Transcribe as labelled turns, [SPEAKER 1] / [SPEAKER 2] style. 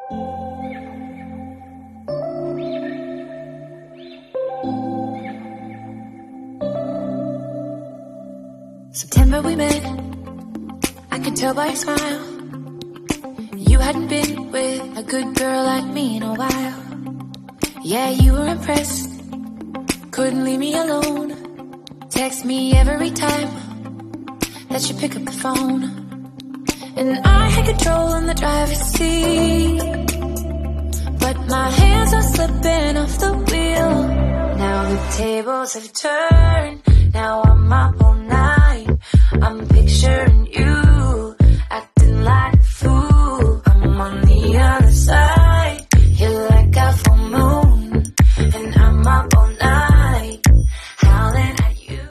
[SPEAKER 1] September we met, I could tell by your smile. You hadn't been with a good girl like me in a while. Yeah, you were impressed, couldn't leave me alone. Text me every time that you pick up the phone. And I had control on the driver's seat, but my hands are slipping off the wheel. Now the tables have turned, now I'm my own